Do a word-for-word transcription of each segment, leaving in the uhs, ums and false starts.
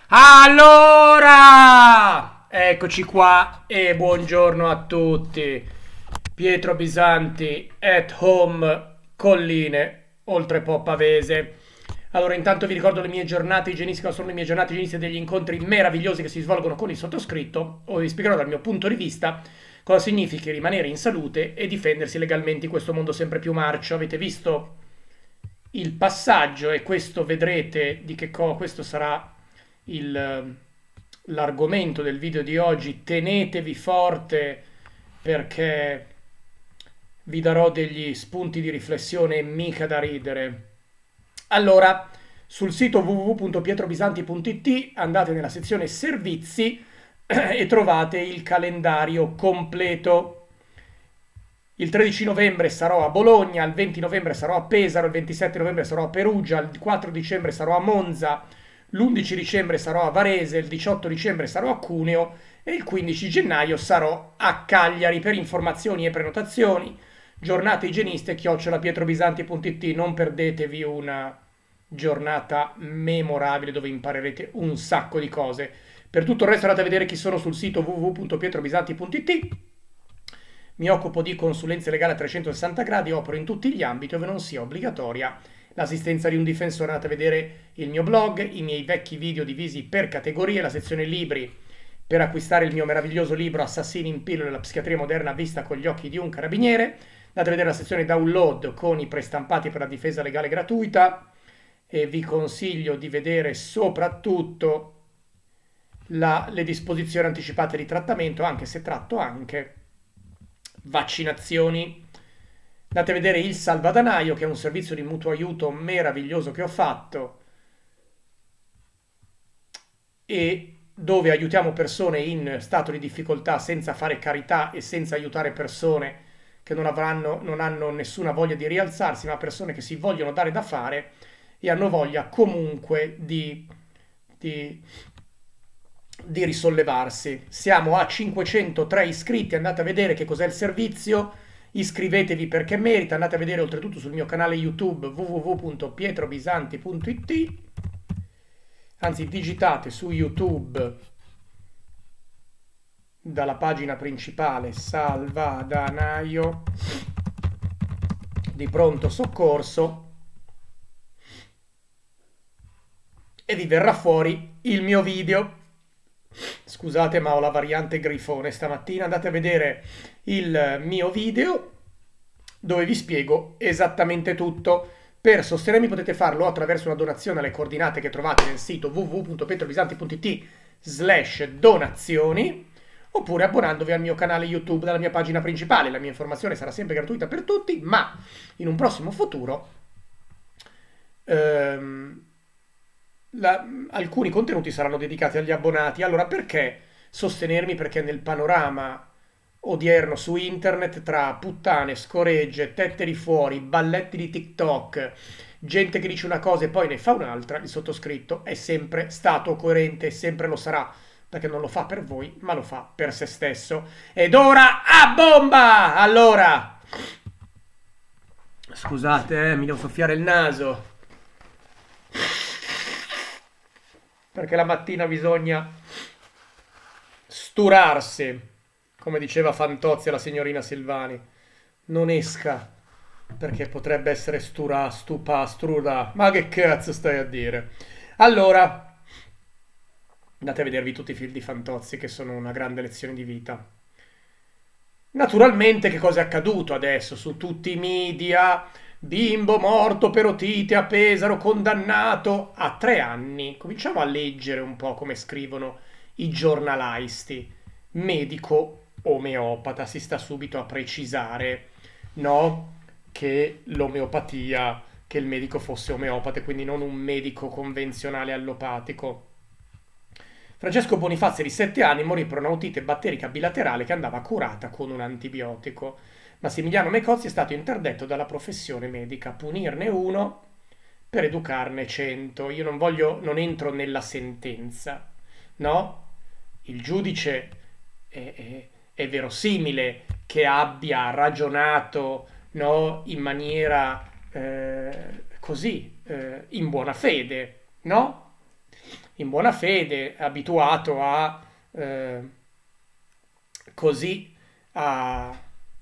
Allora, eccoci qua e buongiorno a tutti. Pietro Bisanti at home, Colline, oltre Po Pavese. Allora, intanto vi ricordo le mie giornate igienistiche, sono le mie giornate igienistiche degli incontri meravigliosi che si svolgono con il sottoscritto. Ora vi spiegherò dal mio punto di vista cosa significa rimanere in salute e difendersi legalmente in questo mondo sempre più marcio. Avete visto il passaggio e questo vedrete di che cosa questo sarà il, l'argomento del video di oggi. Tenetevi forte perché vi darò degli spunti di riflessione mica da ridere. Allora, sul sito w w w punto pietrobisanti punto i t andate nella sezione servizi e trovate il calendario completo. Il tredici novembre sarò a Bologna, il venti novembre sarò a Pesaro, il ventisette novembre sarò a Perugia, il quattro dicembre sarò a Monza, l'undici dicembre sarò a Varese, il diciotto dicembre sarò a Cuneo e il quindici gennaio sarò a Cagliari. Per informazioni e prenotazioni, giornate igieniste chiocciola pietrobisanti punto i t. Non perdetevi una giornata memorabile dove imparerete un sacco di cose. Per tutto il resto andate a vedere chi sono sul sito w w w punto pietrobisanti punto i t. Mi occupo di consulenza legale a trecentosessanta gradi, opero in tutti gli ambiti dove non sia obbligatoria l'assistenza di un difensore. Andate a vedere il mio blog, i miei vecchi video divisi per categorie, la sezione libri per acquistare il mio meraviglioso libro Assassini in pillole, la psichiatria moderna vista con gli occhi di un carabiniere. Andate a vedere la sezione download con i prestampati per la difesa legale gratuita e vi consiglio di vedere soprattutto la, le disposizioni anticipate di trattamento, anche se tratto anche vaccinazioni. Andate a vedere il Salvadanaio, che è un servizio di mutuo aiuto meraviglioso che ho fatto e dove aiutiamo persone in stato di difficoltà senza fare carità e senza aiutare persone che non avranno, non hanno nessuna voglia di rialzarsi, ma persone che si vogliono dare da fare e hanno voglia comunque di, di di risollevarsi. Siamo a cinquecentotré iscritti, andate a vedere che cos'è il servizio, iscrivetevi perché merita. Andate a vedere oltretutto sul mio canale YouTube w w w punto pietrobisanti punto i t, anzi digitate su YouTube dalla pagina principale Salvadanaio di pronto soccorso e vi verrà fuori il mio video. Scusate, ma ho la variante grifone stamattina. Andate a vedere il mio video dove vi spiego esattamente tutto. Per sostenermi potete farlo attraverso una donazione alle coordinate che trovate nel sito w w w punto pietrobisanti punto i t slash donazioni oppure abbonandovi al mio canale YouTube dalla mia pagina principale. La mia informazione sarà sempre gratuita per tutti, ma in un prossimo futuro ehm, La, alcuni contenuti saranno dedicati agli abbonati. Allora, perché sostenermi? Perché nel panorama odierno su internet, tra puttane, scoregge, tette di fuori, balletti di TikTok, gente che dice una cosa e poi ne fa un'altra, il sottoscritto è sempre stato coerente e sempre lo sarà, perché non lo fa per voi, ma lo fa per se stesso. Ed ora a bomba! Allora, scusate, eh, mi devo soffiare il naso, perché la mattina bisogna sturarsi, come diceva Fantozzi alla signorina Silvani. Non esca, perché potrebbe essere stura, stupa, struda. Ma che cazzo stai a dire? Allora, andate a vedervi tutti i film di Fantozzi, che sono una grande lezione di vita. Naturalmente, che cosa è accaduto adesso su tutti i media? Bimbo morto per otite a Pesaro, condannato a tre anni. Cominciamo a leggere un po' come scrivono i giornalisti. Medico omeopata, si sta subito a precisare, no? Che l'omeopatia, che il medico fosse omeopata, quindi non un medico convenzionale allopatico. Francesco Bonifazzi di sette anni morì per un'otite batterica bilaterale che andava curata con un antibiotico. Massimiliano Mecozzi è stato interdetto dalla professione medica. Punirne uno per educarne cento. Io non voglio, non entro nella sentenza, no? Il giudice è, è, è verosimile che abbia ragionato, no, in maniera eh, così, eh, in buona fede, no? in buona fede, abituato a eh, così a,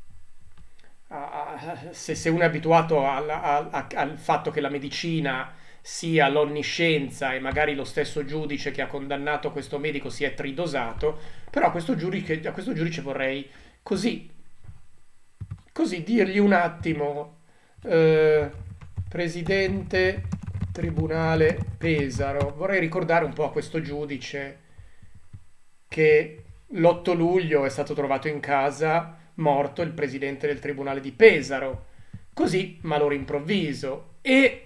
a- a- se, se uno è abituato al, al- a- al fatto che la medicina sia l'onniscienza e magari lo stesso giudice che ha condannato questo medico si è tridosato, però a questo giudice, a questo giudice vorrei così, così dirgli un attimo, eh, Presidente Tribunale Pesaro, vorrei ricordare un po' a questo giudice che l'otto luglio è stato trovato in casa morto il presidente del Tribunale di Pesaro, così malore improvviso e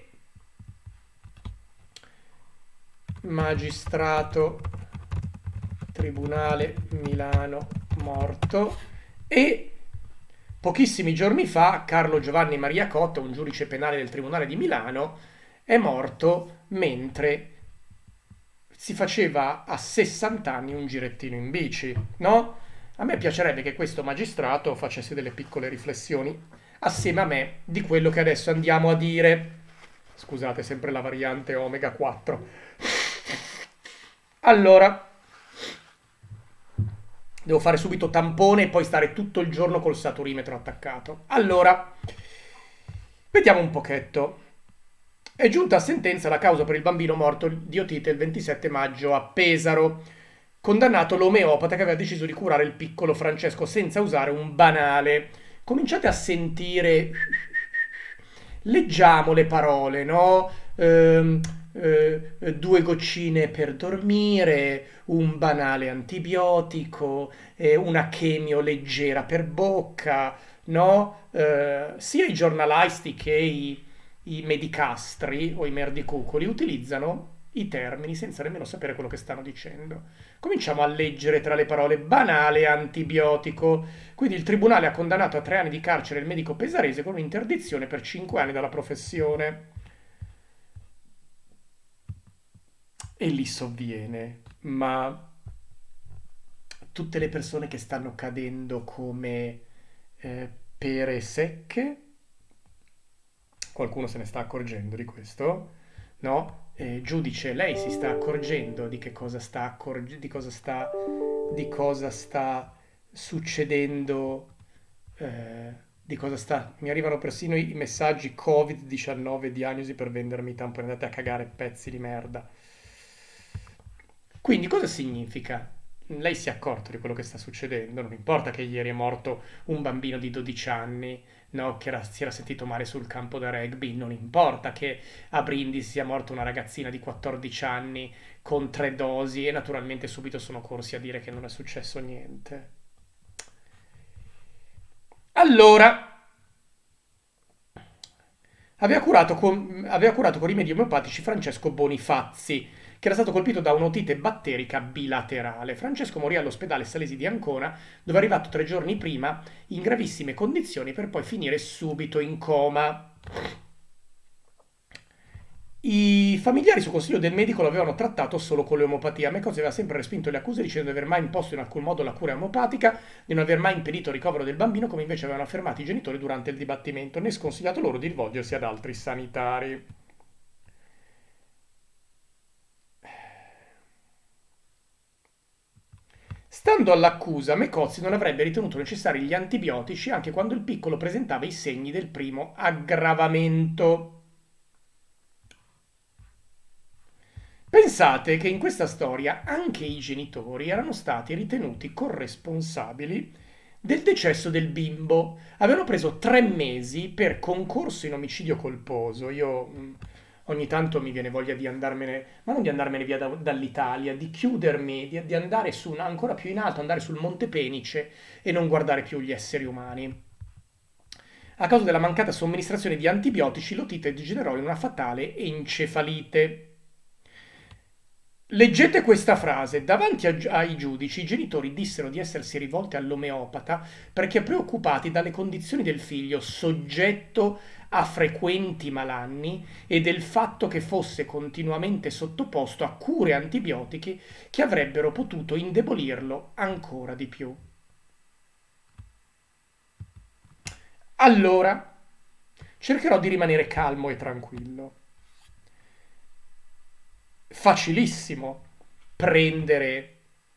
magistrato Tribunale Milano morto e pochissimi giorni fa Carlo Giovanni Maria Cotta, un giudice penale del Tribunale di Milano, è morto mentre si faceva a sessanta anni un girettino in bici, no? A me piacerebbe che questo magistrato facesse delle piccole riflessioni assieme a me di quello che adesso andiamo a dire. Scusate, sempre la variante omega quattro. Allora, devo fare subito tampone e poi stare tutto il giorno col saturimetro attaccato. Allora, vediamo un pochetto. È giunta a sentenza la causa per il bambino morto di otite il ventisette maggio a Pesaro, condannato l'omeopata che aveva deciso di curare il piccolo Francesco senza usare un banale. Cominciate a sentire. Leggiamo le parole, no? Ehm, eh, due goccine per dormire, un banale antibiotico, eh, una chemio leggera per bocca, no? Eh, sia i giornalisti che i, i medicastri o i merdicucoli utilizzano i termini senza nemmeno sapere quello che stanno dicendo. Cominciamo a leggere tra le parole banale antibiotico. Quindi il tribunale ha condannato a tre anni di carcere il medico pesarese con un'interdizione per cinque anni dalla professione. E lì sovviene, ma tutte le persone che stanno cadendo come eh, pere secche, qualcuno se ne sta accorgendo di questo, no? Eh, giudice, lei si sta accorgendo di che cosa sta, accorg- di cosa sta, di cosa sta succedendo, eh, di cosa sta... Mi arrivano persino i messaggi covid diciannove, diagnosi per vendermi i tamponi, andate a cagare pezzi di merda. Quindi cosa significa? Lei si è accorta di quello che sta succedendo, non importa che ieri è morto un bambino di dodici anni, no, che era- si era sentito male sul campo da rugby, non importa che a Brindisi sia morta una ragazzina di quattordici anni con tre dosi e naturalmente subito sono corsi a dire che non è successo niente. Allora, aveva curato con, aveva curato con rimedi omeopatici Francesco Bonifazzi, che era stato colpito da un'otite batterica bilaterale. Francesco morì all'ospedale Salesi di Ancona, dove è arrivato tre giorni prima in gravissime condizioni per poi finire subito in coma. I familiari su consiglio del medico lo avevano trattato solo con l'omeopatia. Mecozzi aveva sempre respinto le accuse dicendo di aver mai imposto in alcun modo la cura omeopatica, di non aver mai impedito il ricovero del bambino, come invece avevano affermato i genitori durante il dibattimento, né sconsigliato loro di rivolgersi ad altri sanitari. Stando all'accusa, Mecozzi non avrebbe ritenuto necessari gli antibiotici anche quando il piccolo presentava i segni del primo aggravamento. Pensate che in questa storia anche i genitori erano stati ritenuti corresponsabili del decesso del bimbo. Avevano preso tre mesi per concorso in omicidio colposo. Io mh, ogni tanto mi viene voglia di andarmene, ma non di andarmene via da- dall'Italia, di chiudermi, di, di andare su, una- ancora più in alto, andare sul Monte Penice e non guardare più gli esseri umani. A causa della mancata somministrazione di antibiotici, l'otite degenerò in una fatale encefalite. Leggete questa frase. Davanti a- ai giudici, i genitori dissero di essersi rivolti all'omeopata perché preoccupati dalle condizioni del figlio soggetto a frequenti malanni e del fatto che fosse continuamente sottoposto a cure antibiotiche che avrebbero potuto indebolirlo ancora di più. Allora, cercherò di rimanere calmo e tranquillo. facilissimo prendere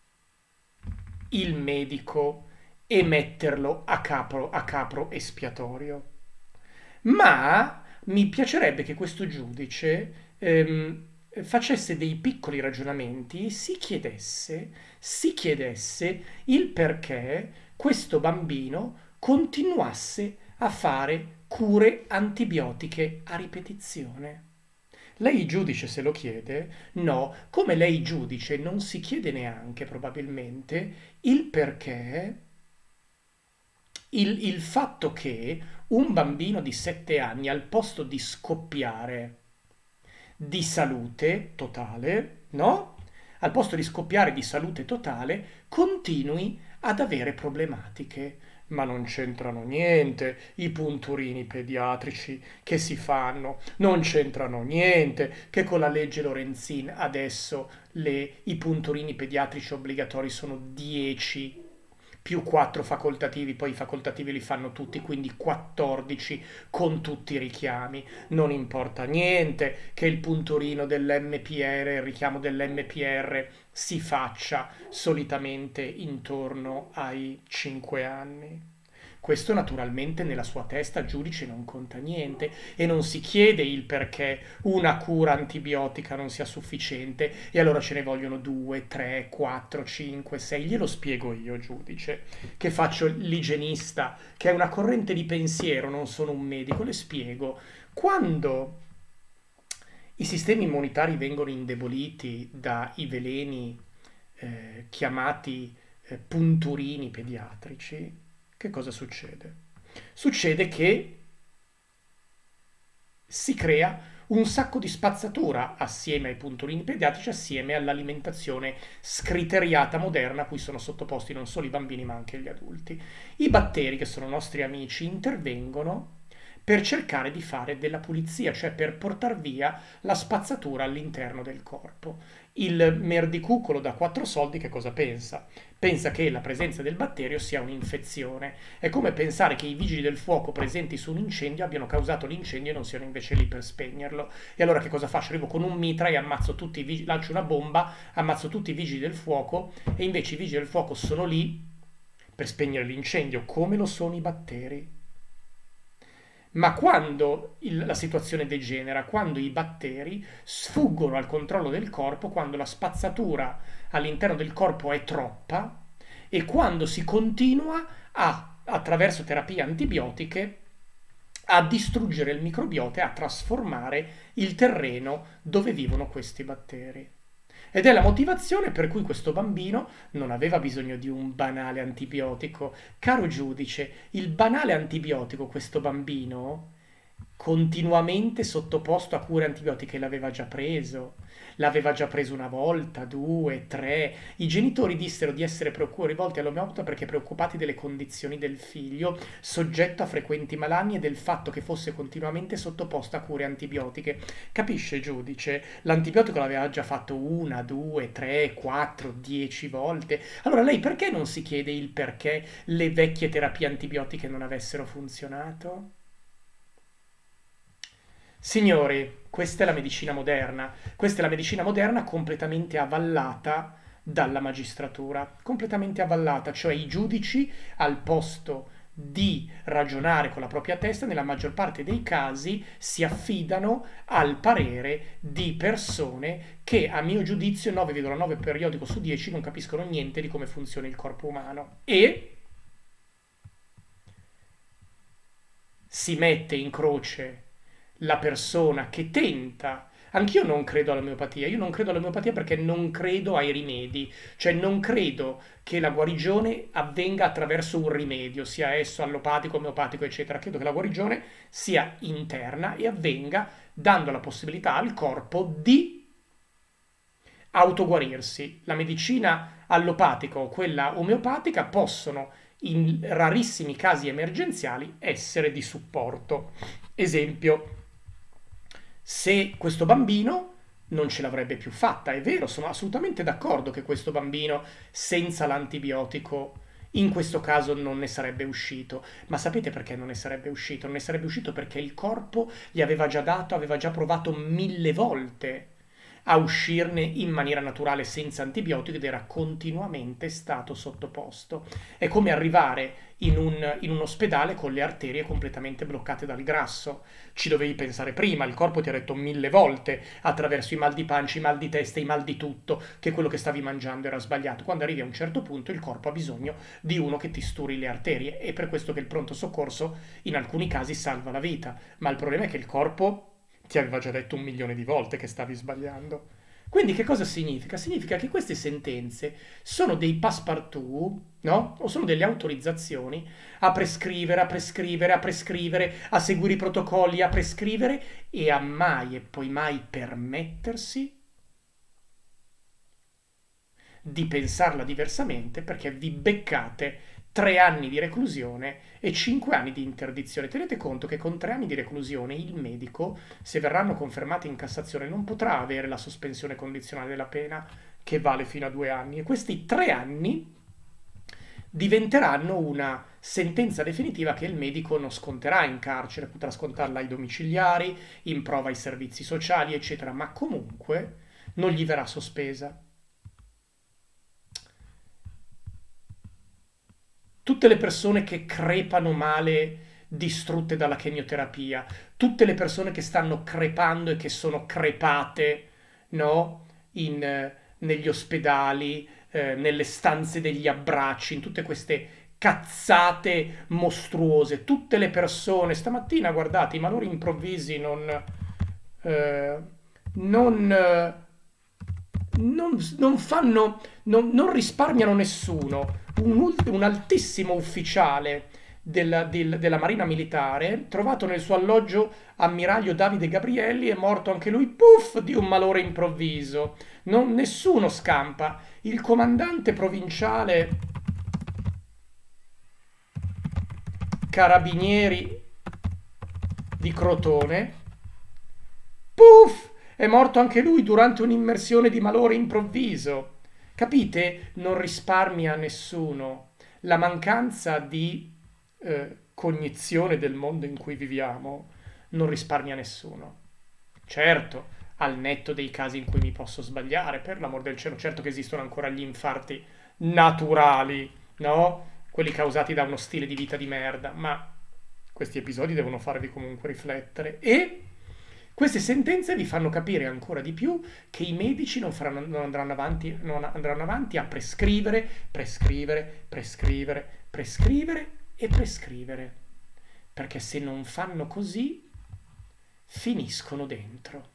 il medico e metterlo a capro, a capro espiatorio. Ma mi piacerebbe che questo giudice ehm, facesse dei piccoli ragionamenti e si chiedesse, si chiedesse il perché questo bambino continuasse a fare cure antibiotiche a ripetizione. Lei giudice se lo chiede? No, come lei giudice non si chiede neanche probabilmente il perché, il, il fatto che un bambino di sette anni al posto di scoppiare di salute totale, no? Al posto di scoppiare di salute totale, continui ad avere problematiche. Ma non c'entrano niente i punturini pediatrici che si fanno, non c'entrano niente che con la legge Lorenzin adesso le- i punturini pediatrici obbligatori sono dieci più quattro facoltativi, poi i facoltativi li fanno tutti, quindi quattordici con tutti i richiami. Non importa niente che il punturino dell'M P R, il richiamo dell'M P R si faccia solitamente intorno ai cinque anni. Questo naturalmente nella sua testa giudice non conta niente e non si chiede il perché una cura antibiotica non sia sufficiente e allora ce ne vogliono due, tre, quattro, cinque, sei. Glielo spiego io, giudice, che faccio l'igienista, che è una corrente di pensiero, non sono un medico, le spiego. Quando i sistemi immunitari vengono indeboliti dai veleni eh, chiamati eh, punturini pediatrici, che cosa succede? Succede che si crea un sacco di spazzatura assieme ai punturini pediatrici, assieme all'alimentazione scriteriata moderna a cui sono sottoposti non solo i bambini ma anche gli adulti. I batteri, che sono nostri amici, intervengono per cercare di fare della pulizia, cioè per portare via la spazzatura all'interno del corpo. Il merdicucolo da quattro soldi che cosa pensa? Pensa che la presenza del batterio sia un'infezione. È come pensare che i vigili del fuoco presenti su un incendio abbiano causato l'incendio e non siano invece lì per spegnerlo. E allora che cosa faccio? Arrivo con un mitra e ammazzo tutti i vigili, lancio una bomba, ammazzo tutti i vigili del fuoco e invece i vigili del fuoco sono lì per spegnere l'incendio, come lo sono i batteri. Ma quando il- la situazione degenera, quando i batteri sfuggono al controllo del corpo, quando la spazzatura all'interno del corpo è troppa e quando si continua a, attraverso terapie antibiotiche, a distruggere il microbiota e a trasformare il terreno dove vivono questi batteri. Ed è la motivazione per cui questo bambino non aveva bisogno di un banale antibiotico. Caro giudice, il banale antibiotico, questo bambino, continuamente sottoposto a cure antibiotiche, l'aveva già preso. L'aveva già preso una volta, due, tre. I genitori dissero di essere preoccu- rivolti all'omeopata perché preoccupati delle condizioni del figlio, soggetto a frequenti malanni e del fatto che fosse continuamente sottoposto a cure antibiotiche. Capisce, giudice? L'antibiotico l'aveva già fatto una, due, tre, quattro, dieci volte. Allora lei perché non si chiede il perché le vecchie terapie antibiotiche non avessero funzionato? Signori, questa è la medicina moderna. Questa è la medicina moderna completamente avvallata dalla magistratura, completamente avvallata, cioè i giudici al posto di ragionare con la propria testa, nella maggior parte dei casi si affidano al parere di persone che, a mio giudizio, nove virgola nove periodico su dieci non capiscono niente di come funziona il corpo umano e si mette in croce la persona che tenta. Anch'io non credo all'omeopatia, io non credo all'omeopatia perché non credo ai rimedi, cioè non credo che la guarigione avvenga attraverso un rimedio, sia esso allopatico, omeopatico, eccetera. Credo che la guarigione sia interna e avvenga dando la possibilità al corpo di autoguarirsi. La medicina allopatica o quella omeopatica possono, in rarissimi casi emergenziali, essere di supporto. Esempio, se questo bambino non ce l'avrebbe più fatta, è vero, sono assolutamente d'accordo che questo bambino senza l'antibiotico in questo caso non ne sarebbe uscito. Ma sapete perché non ne sarebbe uscito? Non ne sarebbe uscito perché il corpo gli aveva già dato, aveva già provato mille volte a uscirne in maniera naturale senza antibiotici ed era continuamente stato sottoposto. È come arrivare in un, in un ospedale con le arterie completamente bloccate dal grasso. Ci dovevi pensare prima, il corpo ti ha detto mille volte attraverso i mal di pancia, i mal di testa, i mal di tutto, che quello che stavi mangiando era sbagliato. Quando arrivi a un certo punto il corpo ha bisogno di uno che ti sturi le arterie, è per questo che il pronto soccorso in alcuni casi salva la vita, ma il problema è che il corpo ti aveva già detto un milione di volte che stavi sbagliando. Quindi che cosa significa? Significa che queste sentenze sono dei passepartout, no? O sono delle autorizzazioni a prescrivere, a prescrivere, a prescrivere, a seguire i protocolli, a prescrivere e a mai e poi mai permettersi di pensarla diversamente perché vi beccate tre anni di reclusione e cinque anni di interdizione. Tenete conto che con tre anni di reclusione il medico, se verranno confermati in Cassazione, non potrà avere la sospensione condizionale della pena che vale fino a due anni e questi tre anni diventeranno una sentenza definitiva che il medico non sconterà in carcere, potrà scontarla ai domiciliari, in prova ai servizi sociali, eccetera, ma comunque non gli verrà sospesa. Tutte le persone che crepano male distrutte dalla chemioterapia, tutte le persone che stanno crepando e che sono crepate, no? In, eh, negli ospedali, eh, nelle stanze degli abbracci, in tutte queste cazzate mostruose, tutte le persone, stamattina guardate, i malori improvvisi non, eh, non, eh, non, non fanno, non, non risparmiano nessuno. Un, ult- un altissimo ufficiale della, del- della Marina Militare, trovato nel suo alloggio ammiraglio Davide Gabrielli, è morto anche lui, puff, di un malore improvviso. Non, nessuno scampa. Il comandante provinciale Carabinieri di Crotone, puff, è morto anche lui durante un'immersione di malore improvviso. Capite? Non risparmia nessuno. La mancanza di eh, cognizione del mondo in cui viviamo non risparmia nessuno. Certo, al netto dei casi in cui mi posso sbagliare, per l'amor del cielo, certo che esistono ancora gli infarti naturali, no? Quelli causati da uno stile di vita di merda, ma questi episodi devono farvi comunque riflettere e queste sentenze vi fanno capire ancora di più che i medici non, faranno, non, andranno avanti, non andranno avanti a prescrivere, prescrivere, prescrivere, prescrivere e prescrivere. Perché se non fanno così, finiscono dentro.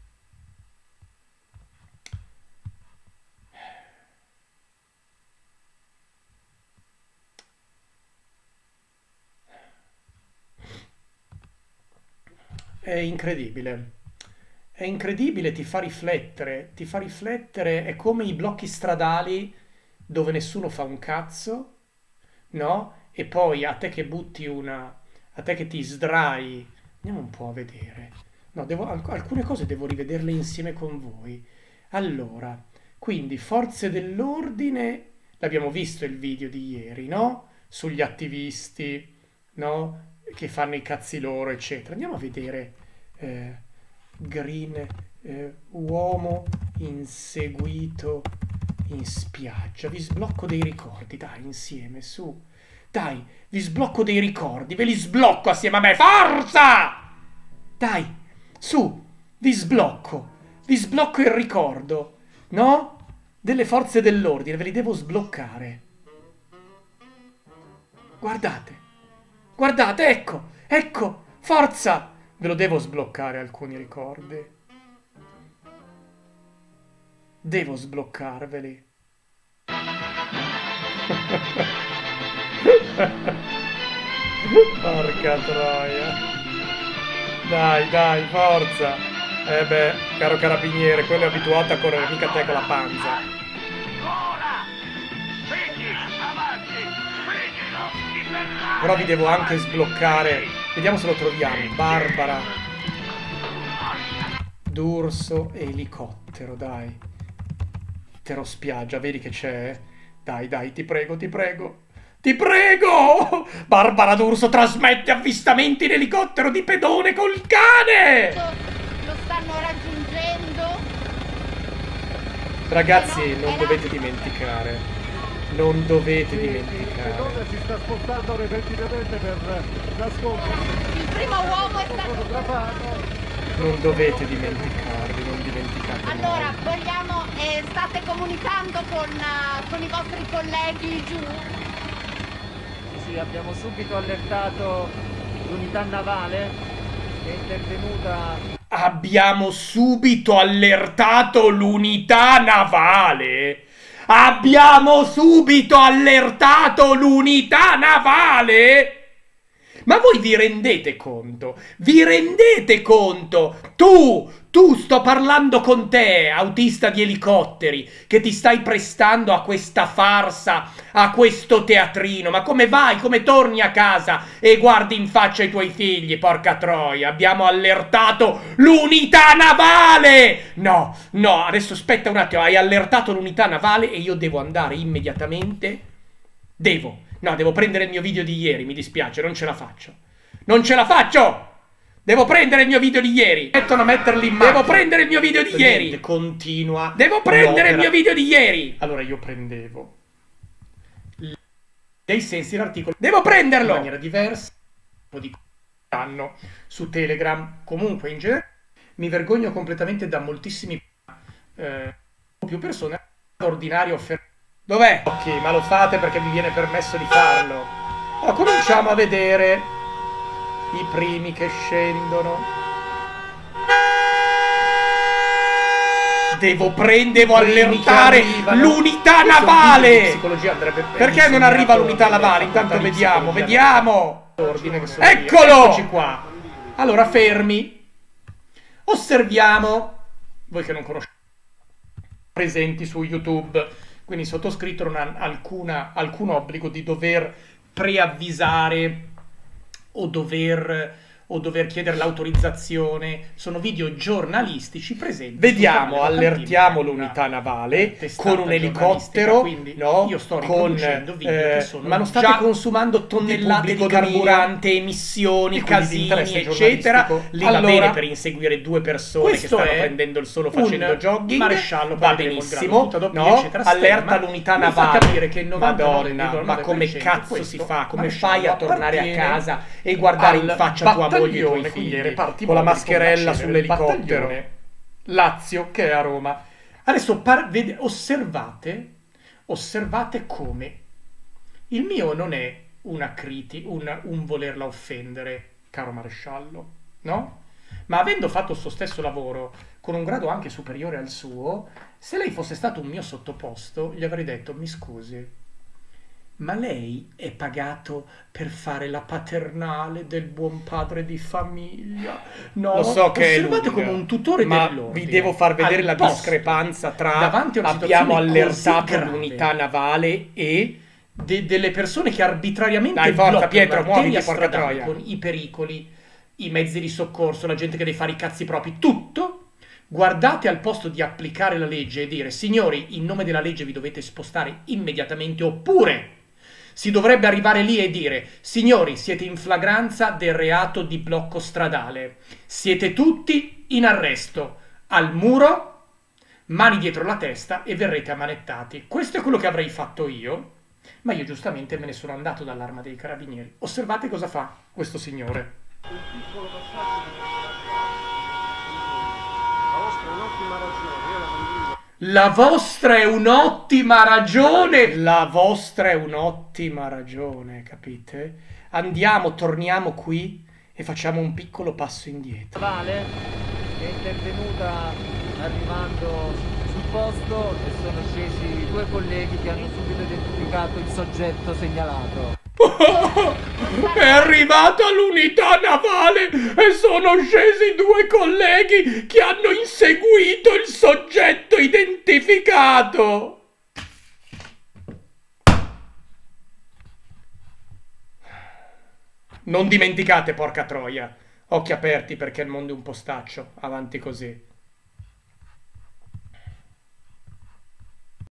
È incredibile. È incredibile, ti fa riflettere, ti fa riflettere, è come i blocchi stradali dove nessuno fa un cazzo, no? E poi a te che butti una, a te che ti sdrai, andiamo un po' a vedere. No, devo, alc- alcune cose devo rivederle insieme con voi. Allora, quindi forze dell'ordine, l'abbiamo visto il video di ieri, no? Sugli attivisti, no? Che fanno i cazzi loro, eccetera. Andiamo a vedere eh, Green, eh, uomo inseguito in spiaggia. Vi sblocco dei ricordi, dai, insieme, su. Dai, vi sblocco dei ricordi, ve li sblocco assieme a me, forza! Dai, su, vi sblocco, vi sblocco il ricordo, no? Delle forze dell'ordine, ve li devo sbloccare. Guardate. Guardate, ecco, ecco, forza! Ve lo devo sbloccare alcuni ricordi. Devo sbloccarveli. Porca troia. Dai, dai, forza. Eh beh, caro carabiniere, quello è abituato a correre, mica te con la panza. Però vi devo anche sbloccare. Vediamo se lo troviamo. Barbara D'Urso e elicottero, dai. Tero spiaggia, vedi che c'è? Dai, dai, ti prego, ti prego. Ti prego! Barbara D'Urso trasmette avvistamenti in elicottero di pedone col cane! Lo stanno raggiungendo? Ragazzi, non dovete dimenticare. Non dovete dimenticare. Si sta spostando repentinamente per nascondere. Il primo uomo è stato Fotografato. Non dovete dimenticarvi, non dimenticate. Allora, vogliamo, eh, state comunicando con, uh, con i vostri colleghi giù? Sì, abbiamo subito allertato l'unità navale che è intervenuta. Abbiamo subito allertato l'unità navale. Abbiamo subito allertato l'unità navale. Ma voi vi rendete conto? Vi rendete conto? Tu, tu sto parlando con te, autista di elicotteri, che ti stai prestando a questa farsa, a questo teatrino. Ma come vai? Come torni a casa e guardi in faccia i tuoi figli? Porca troia, abbiamo allertato l'unità navale! No, no, adesso aspetta un attimo, hai allertato l'unità navale e io devo andare immediatamente. Devo. No, devo prendere il mio video di ieri, mi dispiace, non ce la faccio. Non ce la faccio! Devo prendere il mio video di ieri. Mettono a metterli in macchina. Devo prendere il mio video di ieri. Niente, continua. Devo prendere il mio video di ieri. Allora io prendevo dei sensi l'articolo. Devo prenderlo! In maniera diversa. Lo dico hanno su Telegram. Comunque in genere mi vergogno completamente da moltissimi eh, o più persone. Ordinario offerto. Dov'è? Ok, ma lo fate perché vi viene permesso di farlo. Ma cominciamo a vedere i primi che scendono. Devo prendere, devo allertare l'unità navale. Perché non arriva l'unità navale? Intanto vediamo, vediamo. Eccolo! Eccoci qua. Allora fermi. Osserviamo. Voi che non conoscete, presenti su YouTube. Quindi il sottoscritto non ha alcuna, alcun obbligo di dover preavvisare o dover, o dover chiedere l'autorizzazione. Sono video giornalistici presenti. Vediamo, allertiamo l'unità navale con un elicottero, no? Io sto riproducendo video eh, che sono ma non state consumando tonnellate di, di carburante, emissioni, casini, eccetera. Lì allora, va bene per inseguire due persone che stanno prendendo il solo facendo jogging. Maresciallo va benissimo, no? Eccetera, allerta l'unità navale. Capire che Madonna, ma come cazzo si fa? Come fai a tornare a casa e guardare in faccia tua moglie e i tuoi figli con la mascherella sull'elicottero? Lazio che è a Roma. Adesso vede, osservate, osservate come il mio non è una criti, un, un volerla offendere, caro maresciallo, no? Ma avendo fatto il suo stesso lavoro con un grado anche superiore al suo, se lei fosse stato un mio sottoposto, gli avrei detto: mi scusi, ma lei è pagato per fare la paternale del buon padre di famiglia? No, lo so che osservate è come un tutore ma dell'ordine. Vi devo far vedere la discrepanza tra davanti a abbiamo allertato l'unità navale e de delle persone che arbitrariamente dai, forza Pietro, muoviti, porca troia, con i pericoli, i mezzi di soccorso, la gente che deve fare i cazzi propri, tutto. Guardate, al posto di applicare la legge e dire: signori, in nome della legge vi dovete spostare immediatamente, oppure si dovrebbe arrivare lì e dire: signori, siete in flagranza del reato di blocco stradale, siete tutti in arresto, al muro, mani dietro la testa e verrete ammanettati. Questo è quello che avrei fatto io, ma io giustamente me ne sono andato dall'arma dei carabinieri. Osservate cosa fa questo signore. Un piccolo passaggio di la vostra è un'ottima ragione, io la condivido. La vostra è un'ottima ragione, la vostra è un'ottima ragione, capite? Andiamo, torniamo qui e facciamo un piccolo passo indietro. Vale è intervenuta arrivando sul posto e sono scesi due colleghi che hanno subito identificato il soggetto segnalato. È arrivata l'unità navale e sono scesi due colleghi che hanno inseguito il soggetto identificato. Non dimenticate, porca troia, occhi aperti perché il mondo è un postaccio, avanti così.